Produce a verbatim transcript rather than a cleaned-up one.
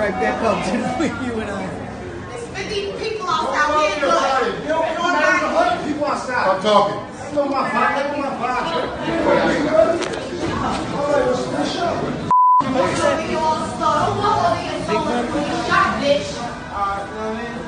right back up to the you and I. There's fifty people outside. We're good. You don't know there's a hundred people outside. I'm talking. I know my vibe. I know my vibe. All right, let's finish up. We all start. Don't walk over here and tell us we shot, bitch. All right, you know what I mean?